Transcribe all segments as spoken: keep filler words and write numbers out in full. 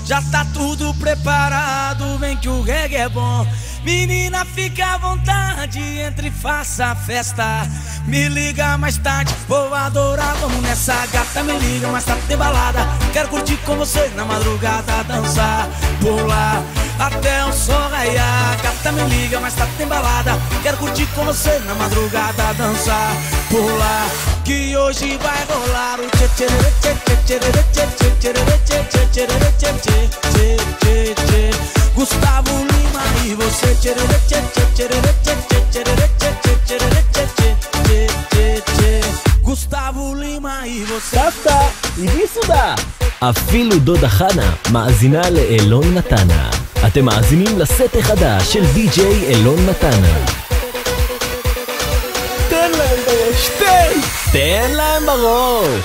Já tá tudo preparado, vem que o reggae é bom. Menina, fica à vontade, entre e faça a festa. Me liga mais tarde, vou adorar, vamos nessa. Gata, me liga mais tarde, tem balada. Quero curtir com você na madrugada, dançar, pular até o sol raiar. Gata, me liga mais tarde, tem balada. Quero curtir com você na madrugada, dançar, pular, que hoje vai rolar o tchê tchê tchê tchê tchê tchê tchê tchê tchê tchê tchê tchê tchê tchê. Gustavo Lima e você tchê tchê tchê tchê tchê tchê tchê tchê tchê tchê tchê. Gustavo Lima e você. סבתא, אידי סודה. אפילו דודה חנה מאזינה לאלון מתנה. אתם מאזינים לסט החדש של די-ג'יי אלון מתנה. תן להם בראש, תן! תן להם בראש!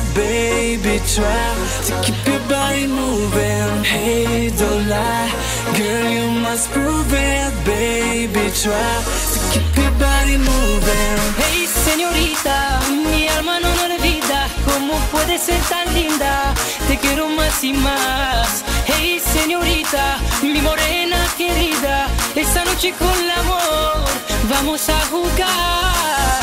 Try to keep your body moving. Hey, don't lie, Girl, you must prove it, baby, try to keep your body moving. Hey, señorita, mi alma no me olvida. ¿Cómo puede ser tan linda? Te quiero más y más. Hey, señorita, mi morena querida, esta noche con el amor vamos a jugar.